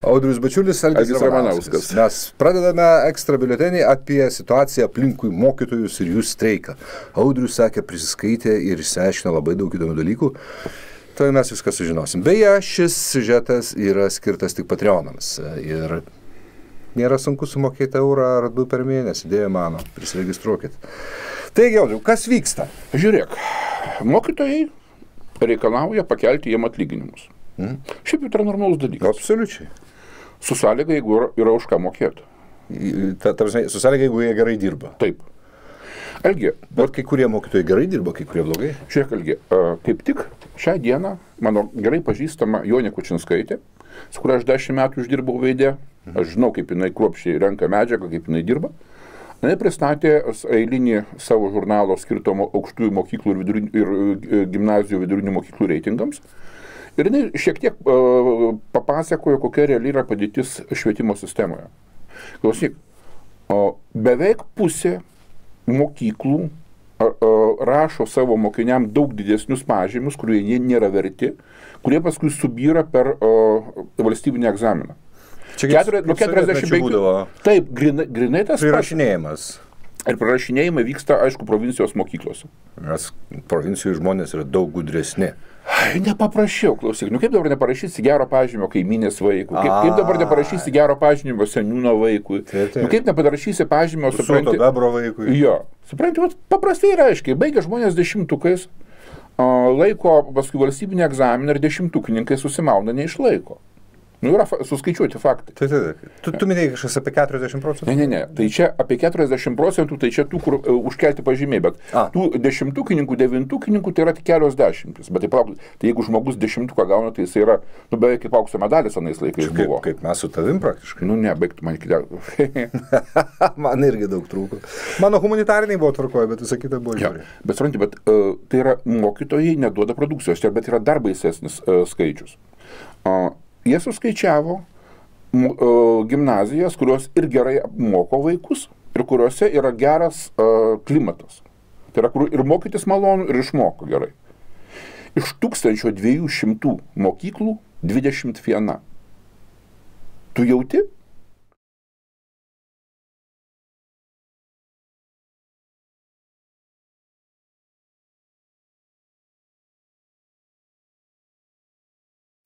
Audrius Bačiulis, Algis Ramanauskas. Mes pradedame ekstra biuletenį apie situaciją aplinkui mokytojus ir jų streiką. Audrius sakė, prisiskaitė ir išsiaiškino labai daug įdomių dalykų. Tai mes viską sužinosim. Beje, šis siužetas yra skirtas tik Patreonams. Ir nėra sunku sumokėti eurą ar 2 per mėnesį. Dėja mano, prisiregistruokit. Taigi, Audriu, kas vyksta? Žiūrėk, mokytojai reikalauja pakelti jiem atlyginimus. Šiaip jau tai yra normalus dalykas. Absoliučiai. Su sąlyga, jeigu yra už ką mokėti. Su sąlyga, jeigu jie gerai dirba. Taip. Algi, bet kai kurie mokytojai gerai dirba, kai kurie blogai. Žiūrėk, Algi, kaip tik šią dieną mano gerai pažįstama Jonė Kučinskaitė, su kuria aš 10 metų uždirbau Veidė, aš žinau, kaip jinai kruopščiai renka medžiagą, kaip jinai dirba. Jinai pristatė eilinį savo žurnalo skirto aukštųjų mokyklų ir gimnazijų vidurinių mokyklų reitingams. Ir jinai šiek tiek papasakojo, kokia realiai yra padėtis švietimo sistemoje. Klausyk, beveik pusė mokyklų rašo savo mokiniam daug didesnius pažymius, kurie jie nėra verti, kurie paskui subyra per valstybinį egzaminą. Čia 45 būdavo. Taip, grinai tas prirašinėjimas. Ir prirašinėjimai vyksta, aišku, provincijos mokyklose. Nes provincijų žmonės yra daug gudresni. Nepaprašiau, klausyk, kaip dabar neparašysi gero pažymio kaimynės vaikui, kaip dabar neparašysi gero pažymio seniūno vaikui, kaip neparašysi pažymio, supranti, bebro vaikui. Jo, supranti, paprastai ir aiškiai, baigia žmonės 10-tukais, laiko paskui valstybinį egzaminą ir 10-tukininkai susimauna neišlaiko. Yra suskaičiuoti faktai. Tu minėjai kažkas apie 40%? Ne. Tai čia apie 40%, tai čia tų, kur užkelti pažymiai, bet tų 10-tukininkų, 9-tukininkų tai yra tik kelios dešimtis. Bet tai jeigu žmogus 10-tuką gauna, tai jis yra, beveik kaip aukso medalis anais laikais buvo. Kaip mes su tavim praktiškai. Baigtų man iki Man irgi daug trūko. Mano humanitariniai buvo tvarkoje, bet visą kitą buvo žiūrė. Bet tai yra mokytojai neduoda produkcijos, bet yra dar baisesnis skaičius. Jie suskaičiavo gimnazijas, kurios ir gerai moko vaikus, ir kuriuose yra geras klimatas. Tai yra, kur ir mokytis malonu, ir išmoko gerai. Iš 1200 mokyklų 21. Tu jauti,